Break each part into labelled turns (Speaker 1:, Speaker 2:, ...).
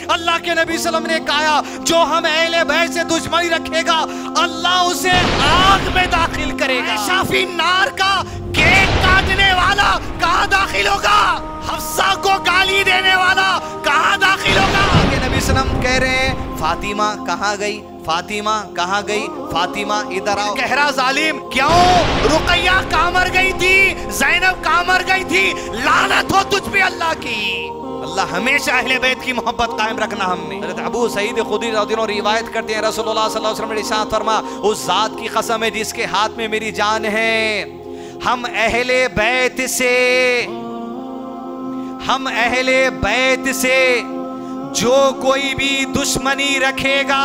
Speaker 1: अल्लाह के नबी सल्लल्लाहु अलैहि वसल्लम ने कहा जो हम अहले बैत से दुश्मनी रखेगा अल्लाह उसे आग में दाखिल करेगा। शाफी नार का केक काटने वाला कहाँ दाखिल होगा? हफ्सा को गाली देने वाला कहाँ दाखिल होगा? नबी सल्लल्लाहु अलैहि वसल्लम कह रहे हैं फातिमा कहाँ गई, फातिमा कहाँ गई, फातिमा इधर आओ। कह रहा जालिम क्यों? रुकैया कहाँ मर गई थी, ज़ैनब कहाँ मर गई थी, लानत हो तुझ पे अल्लाह की। अल्लाह हमेशा अहले बैत की मोहब्बत कायम रखना हम में। हज़रत अबू सईद खुदरी रज़ियल्लाहु अन्हु रिवायत करते हैं रसूलुल्लाह सल्लल्लाहु अलैहि वसल्लम ने इरशाद फरमा उस जात की कसम है जिसके हाथ में मेरी जान है, हम अहले बैत से जो कोई भी दुश्मनी रखेगा,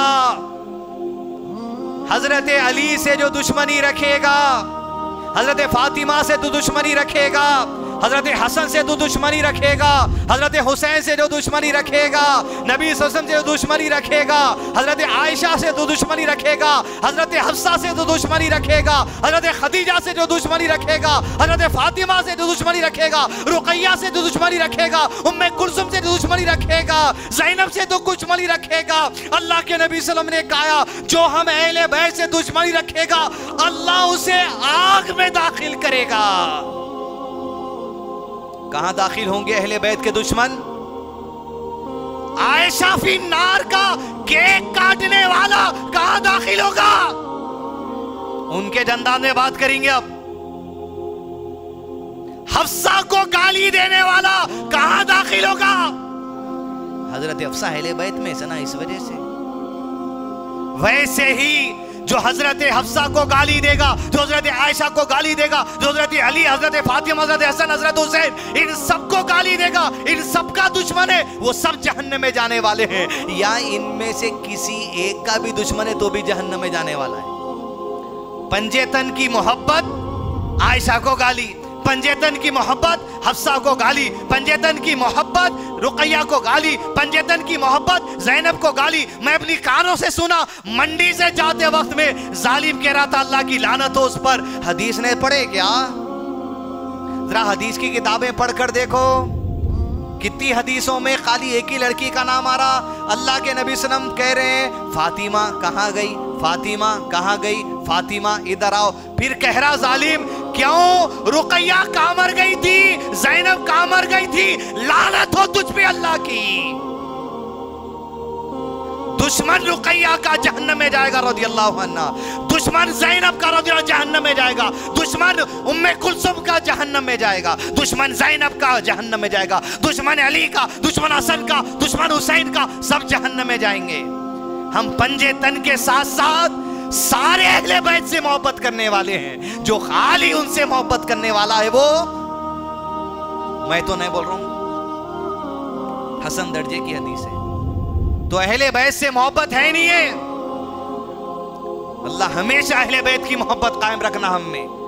Speaker 1: हजरत अली से जो दुश्मनी रखेगा, हजरत फातिमा से तो दुश्मनी रखेगा, हजरत हसन से तो दुश्मनी रखेगा, हजरत हुसैन से जो दुश्मनी रखेगा, नबी सल्लल्लाहु अलैहि वसल्लम से जो दुश्मनी रखेगा, हजरत आयशा से जो दुश्मनी रखेगा, हजरत हफ्सा से जो दुश्मनी रखेगा, हजरत खदीजा से जो दुश्मनी रखेगा, हजरत फातिमा से जो दुश्मनी रखेगा, रुकैया से जो दुश्मनी रखेगा, उम्मे कुलसुम से जो दुश्मनी रखेगा, ज़ैनब से जो दुश्मनी रखेगा, अल्लाह के नबी सल्लल्लाहु अलैहि वसल्लम ने कहा जो हम अहले बैत से दुश्मनी रखेगा अल्लाह उसे आग में दाखिल करेगा। कहां दाखिल होंगे अहले बैत के दुश्मन? आयशा फी नार का केक काटने वाला कहां दाखिल होगा? उनके जंदान में बात करेंगे अब। हफ्सा को गाली देने वाला कहां दाखिल होगा? हजरत हफ्सा अहले बैत में से ना, इस वजह से। वैसे ही जो हजरत हफ्सा को गाली देगा, जो हजरत आयशा को गाली देगा, जो हजरत अली, हजरत फातिमा, हजरत हसन, हजरत हुसैन, इन सबको गाली देगा, इन सबका दुश्मन है, वो सब जहन्नम में जाने वाले हैं। या इनमें से किसी एक का भी दुश्मन है तो भी जहन्नम में जाने वाला है। पंजेतन की मोहब्बत आयशा को गाली, पंजेतन की मोहब्बत हफ्सा को गाली, पंजेतन की मोहब्बत रुकैया को गाली, पंजेतन की मोहब्बत ज़ैनब को गाली। मैं अपनी कानों से सुना, मंडी से जाते वक्त में जालिम कह रहा था अल्लाह की लानत हो उस पर। हदीस ने पढ़े क्या? जरा हदीस की किताबें पढ़कर देखो, कितनी हदीसों में खाली एक ही लड़की का नाम आ रहा। अल्लाह के नबी सल्लल्लाहु अलैहि वसल्लम कह रहे हैं फातिमा कहाँ गई, फातिमा कहाँ गई, फातिमा इधर आओ। फिर कह रहा जालिम क्यों? रुकैया कहाँ मर गई थी, ज़ैनब कहाँ मर गई थी, लानत हो तुझ पे अल्लाह की। दुश्मन रुकैया का जहन्नम में जाएगा रज़ियल्लाहु अन्हा, दुश्मन ज़ैनब का रज़ियल्लाहु जहन्नम में जाएगा, दुश्मन उम्मे कुलसुम का जहन्नम में जाएगा, दुश्मन ज़ैनब का जहन्नम में जाएगा, दुश्मन अली का, दुश्मन हसन का, दुश्मन हुसैन का, सब जहन्नम में जाएंगे। हम पंजे तन के साथ साथ सारे अहले बैत से मोहब्बत करने वाले हैं। जो खाली उनसे मोहब्बत करने वाला है वो, मैं तो नहीं बोल रहा हूं, हसन दर्जे की हदीस है, तो अहले बैत से मोहब्बत है नहीं है। अल्लाह हमेशा अहले बैत की मोहब्बत कायम रखना हम में।